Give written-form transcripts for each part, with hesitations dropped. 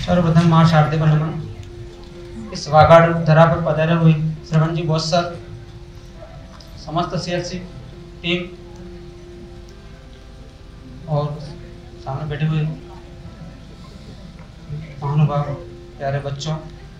सर्वप्रथम मां शारदे को नमन। इस वागाड़ धरा पर पधारे हुए श्रवण जी बोस सर, समस्त सीएलसी टीम और सामने बैठे हुए महानुभाव प्यारे बच्चों,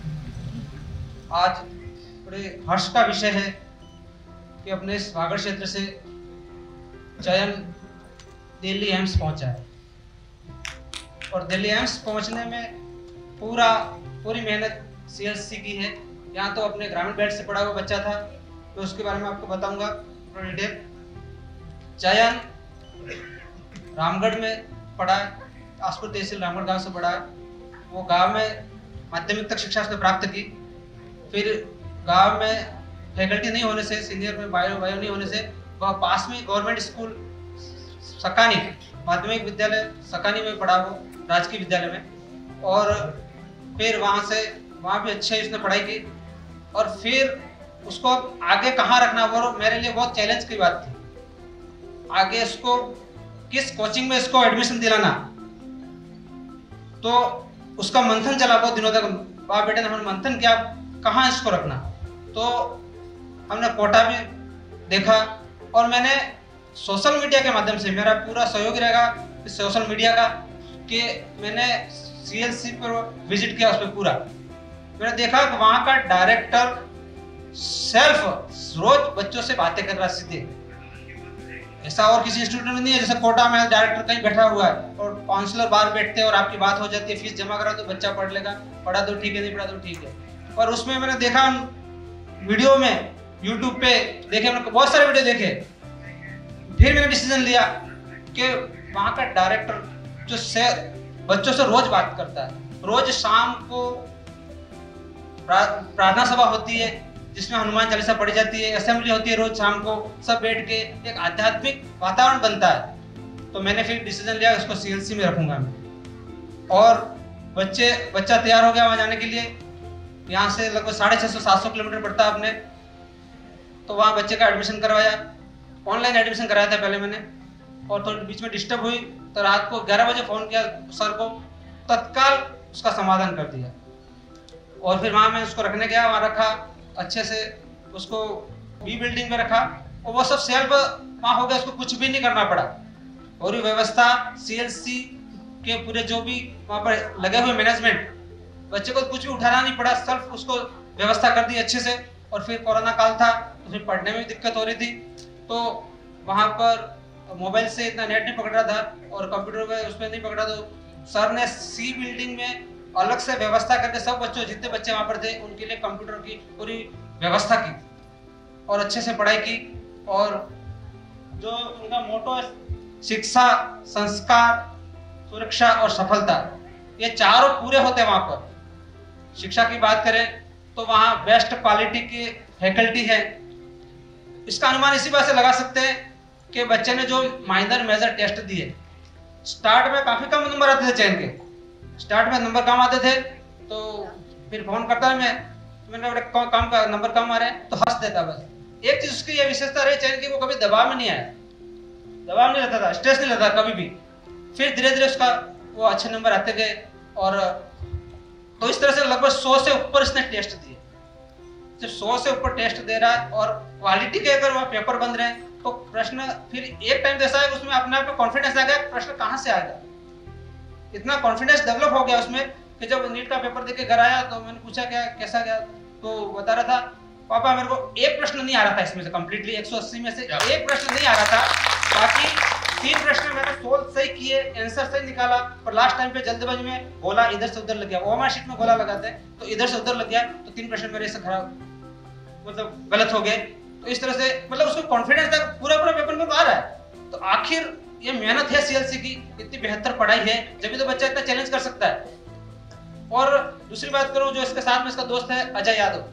आज बड़े हर्ष का विषय है कि अपने इस वागड़ क्षेत्र से चयन दिल्ली एम्स पहुंचा है और दिल्ली एम्स पहुंचने में पूरी मेहनत सीएलसी की है। यहाँ तो अपने ग्रामीण बेल्ट से पढ़ा हुआ बच्चा था, तो उसके बारे में आपको बताऊंगा थोड़ा डिटेल। चयन रामगढ़ में पढ़ा है, आसपुर तहसील रामगढ़ गांव से पढ़ा है। वो गांव में माध्यमिक तक शिक्षा उसने प्राप्त की। फिर गांव में फैकल्टी नहीं होने से, सीनियर में बायो नहीं होने से, वह पास में गवर्नमेंट स्कूल सकानी माध्यमिक विद्यालय सकानी में पढ़ा, वो राजकीय विद्यालय में। और फिर वहाँ भी अच्छे उसने पढ़ाई की और फिर उसको आगे कहाँ रखना वो मेरे लिए बहुत चैलेंज की बात थी। आगे इसको किस कोचिंग में इसको एडमिशन दिलाना, तो उसका मंथन चला बहुत दिनों तक। बाप बेटे ने हमने मंथन किया कहाँ इसको रखना, तो हमने कोटा भी देखा और मैंने सोशल मीडिया के माध्यम से, मेरा पूरा सहयोग रहेगा सोशल मीडिया का, कि मैंने सीएलसी पर विजिट किया। उस पर पूरा मैंने देखा कि वहाँ का डायरेक्टर सेल्फ रोज बच्चों से बातें कर रहा सीधे। ऐसा और किसी इंस्टीट्यूट में नहीं है जैसे कोटा में डायरेक्टर कहीं बैठा हुआ है और काउंसलर बाहर बैठते हैं और आपकी बात हो जाती है, फीस जमा करा तो बच्चा पढ़ लेगा, पढ़ा तो ठीक है, नहीं पढ़ा तो ठीक है। पर उसमें मैंने देखा वीडियो में, यूट्यूब पे देखे, मैंने बहुत सारे वीडियो देखे। फिर मैंने डिसीजन लिया कि वहाँ का डायरेक्टर जो बच्चों से रोज बात करता है, रोज शाम को प्रार्थना सभा होती है जिसमें हनुमान चालीसा पढ़ी जाती है, असेंबली होती है रोज शाम को, सब बैठ के एक आध्यात्मिक वातावरण बनता है। तो मैंने फिर डिसीजन लिया उसको सीएलसी में रखूंगा मैं। और बच्चा तैयार हो गया वहाँ जाने के लिए। यहाँ से लगभग 650-700 किलोमीटर पड़ता है अपने। तो वहाँ बच्चे का एडमिशन करवाया, ऑनलाइन एडमिशन कराया था पहले मैंने, और थोड़ी बीच में डिस्टर्ब हुई तो रात को 11 बजे फ़ोन किया सर को, तत्काल उसका समाधान कर दिया। और फिर वहाँ मैं उसको रखने गया, वहाँ रखा अच्छे से, उसको बी बिल्डिंग में रखा और वो सब सेल्फ वहाँ हो गया, उसको कुछ भी नहीं करना पड़ा। और ये व्यवस्था सीएलसी के पूरे जो भी वहाँ पर लगे हुए मैनेजमेंट, बच्चे को कुछ भी उठाना नहीं पड़ा, सेल्फ उसको व्यवस्था कर दी अच्छे से। और फिर कोरोना काल था, उसमें पढ़ने में भी दिक्कत हो रही थी, तो वहाँ पर मोबाइल से इतना नेट नहीं पकड़ रहा था और कंप्यूटर में उसमें नहीं पकड़ा, तो सर ने सी बिल्डिंग में अलग से व्यवस्था करके सब बच्चों, जितने बच्चे वहाँ पर थे, उनके लिए कंप्यूटर की पूरी व्यवस्था की और अच्छे से पढ़ाई की। और जो उनका मोटो है शिक्षा, संस्कार, सुरक्षा और सफलता, ये चारों पूरे होते हैं वहाँ पर। शिक्षा की बात करें तो वहाँ बेस्ट क्वालिटी की फैकल्टी है। इसका अनुमान इसी बात से लगा सकते हैं कि बच्चे ने जो माइनर मेजर टेस्ट दिए, स्टार्ट में काफी कम नंबर आते थे चयन के, स्टार्ट में नंबर कम आते थे, तो फिर फोन करता है मैंने कम का नंबर कम आ रहे हैं, तो हंस देता बस। एक चीज उसकी ये विशेषता रही चयन की, वो कभी दबाव में नहीं आया, दबाव नहीं रहता था, स्ट्रेस नहीं रहता कभी भी। फिर धीरे धीरे उसका वो अच्छे नंबर आते गए और तो इस तरह से लगभग 100 से ऊपर इसने टेस्ट दिए। सिर्फ 100 से ऊपर टेस्ट दे रहा है और क्वालिटी के अगर वहाँ पेपर बन रहे हैं तो प्रश्न फिर एक टाइम ऐसा है उसमें अपने आप को कॉन्फिडेंस आ गया, प्रश्न कहाँ से आएगा, इतना कॉन्फिडेंस डेवलप हो गया उसमें कि जब नीट का पेपर देके घर आया तो मैंने पूछा क्या कैसा गया, तो बता रहा था पापा मेरे को एक प्रश्न नहीं आ रहा था इसमें से, कंप्लीटली 180 में से एक प्रश्न नहीं आ रहा था, बाकी 3 प्रश्न मैंने सोल्व सही किए, आंसर सही निकाला, पर लास्ट टाइम पे जल्दबाजी में गोला इधर से उधर लग गया। ओएमआर शीट में गोला लगाते हैं तो इधर से उधर लग गया, तो 3 प्रश्न मेरे से खराब मतलब गलत हो गए। तो इस तरह से मतलब उसको कॉन्फिडेंस था, पूरा पेपर में आ रहा है। तो आखिर ये मेहनत है सीएलसी की, इतनी बेहतर पढ़ाई है, जब तो बच्चा इतना चैलेंज कर सकता है। और दूसरी बात करूं, जो इसके साथ में इसका दोस्त है अजय यादव,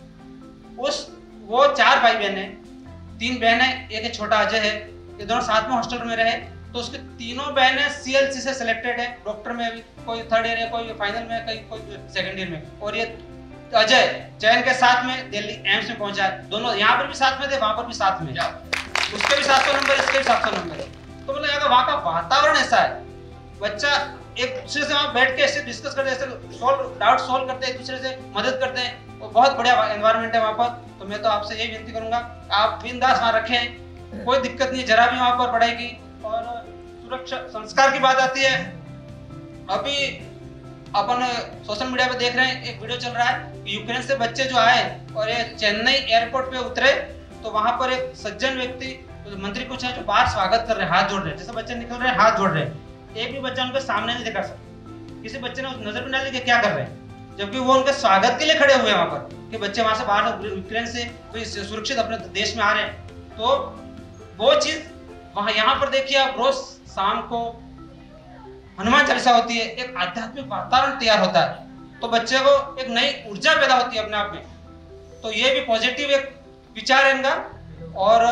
वो 4 भाई बहन है, 3 बहन है, एक छोटा अजय है, ये दोनों साथ में हॉस्टल में रहे। तो उसके तीनों बहनें सीएलसी से सिलेक्टेड है, डॉक्टर में, कोई 3rd ईयर है, कोई फाइनल में, कोई 2nd ईयर में। और ये अजय चयन के साथ में दिल्ली एम्स में पहुंचा है, दोनों यहाँ पर भी साथ में थे, वहां पर भी साथ में, उसके भी 700 नंबर, इसके भी 700 नंबर है। तो मतलब वहाँ का वातावरण ऐसा है, बच्चा एक दूसरे से वहाँ बैठ के ऐसे डिस्कस करते हैं, ऐसे डाउट सॉल्व करते हैं, एक दूसरे से मदद करते हैं, वो बहुत बढ़िया एनवायरनमेंट है वहाँ पर। तो मैं तो आपसे यही विनती करूंगा, आप बिंदास वहाँ रखें, कोई दिक्कत नहीं जरा भी वहाँ पर पढ़ाई की। और सुरक्षा संस्कार की बात आती है, अभी अपन सोशल मीडिया पे देख रहे हैं, एक वीडियो चल रहा है कि यूक्रेन से बच्चे जो आए और ये चेन्नई एयरपोर्ट पे उतरे, तो वहां पर एक सज्जन व्यक्ति मंत्री कुछ है जो बाहर स्वागत कर रहे हैं, हाथ जोड़ रहे हैं, जैसे बच्चे निकल रहे हैं हाथ जोड़ रहे हैं। एक भी बच्चा उनके सामने नहीं दिखा सकता, किसी बच्चे ने नजर भी ना दी कि क्या कर रहे हैं, जबकि वो उनके स्वागत के लिए खड़े हुए हैं वहां पर कि बच्चे वहां से बाहर यूक्रेन से सुरक्षित अपने देश में आ रहे हैं। तो वो चीज वहां यहाँ पर देखिए आप, रोज शाम को हनुमान चालीसा होती है, एक आध्यात्मिक वातावरण तैयार होता है, तो बच्चे को एक नई ऊर्जा पैदा होती है अपने आप में। तो ये भी पॉजिटिव एक विचार है इनका। और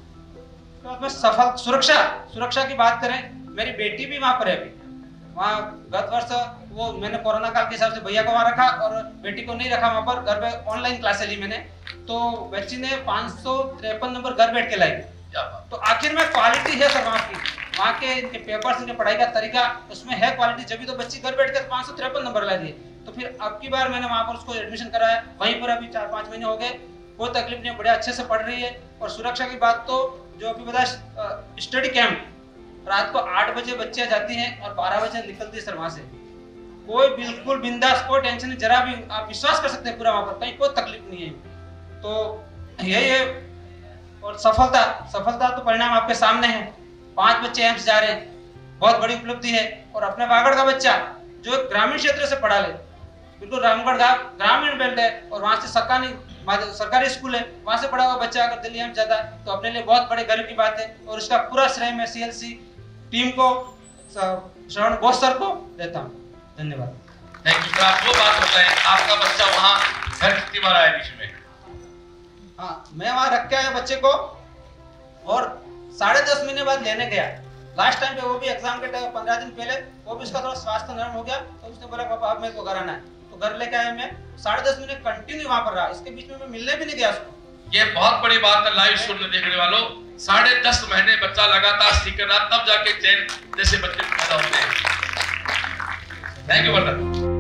सफल सुरक्षा की बात करें, मेरी बेटी भी वहां पर है अभी, वहाँ गत वर्ष वो मैंने कोरोना काल के हिसाब से भैया को वहां रखा और बेटी को नहीं रखा वहां पर, घर पे ऑनलाइन क्लासेस ली मैंने। तो बच्ची ने 553 नंबर घर बैठ के लाई। तो आखिर में क्वालिटी है सर वहाँ के इनके पेपर्स, इनके पढ़ाई का तरीका, उसमें है क्वालिटी, जब भी तो बच्ची घर बैठ कर 553 नंबर ला दिए। तो फिर अब की बार मैंने वहाँ पर उसको एडमिशन कराया, वहीं पर अभी 4-5 महीने हो गए, कोई तकलीफ नहीं, बड़े अच्छे से पढ़ रही है। और सुरक्षा की बात तो जो अभी बता, स्टडी कैंप रात को 8 बजे बच्चे जाती हैं और 12 बजे निकलती है सर वहाँ से, कोई बिल्कुल बिंदास, कोई टेंशन नहीं, जरा भी आप विश्वास कर सकते हैं पूरा वहाँ पर, कहीं कोई तकलीफ नहीं है। तो यही है। और सफलता तो परिणाम आपके सामने है, 5 बच्चे एम्स जा रहे हैं, बहुत बड़ी उपलब्धि है। और अपने बागड़ का बच्चा जो ग्रामीण क्षेत्र से पढ़ा ले, बिल्कुल रामगढ़ ग्रामीण बेल्ट है और वहाँ से सरकारी स्कूल है, वहाँ से पढ़ा हुआ बच्चा अगर दिल्ली एम्स जाता है तो अपने लिए बहुत बड़े गर्व की बात है। और इसका पूरा श्रेय मैं CLC टीम को, श्रवण बोस सर को देता हूँ। धन्यवाद। Thank you sir. आप वो बात बताएं, आपका बच्चा वहाँ घर कितनी बार आया बीच में? हाँ, मैं वहाँ रख के आया बच्चे को और 10.5 महीने बाद लेने गया लास्ट टाइम पे, वो भी एग्जाम के 15 दिन पहले। वो भी उसका थोड़ा स्वास्थ्य नरम हो गया, तो उसने बोला पापा अब मेरे को घर आना है, तो घर लेके आया मैं। 10.5 महीने कंटिन्यू वहाँ पर रहा, इसके बीच में मैं मिलने भी नहीं गया उसको। ये बहुत बड़ी बात है लाइव सुनने देखने वालों, 10.5 महीने बच्चा लगातार सीख रहा, तब जाके चैन जैसे बच्चे पैदा होते हैं। Thank you brother.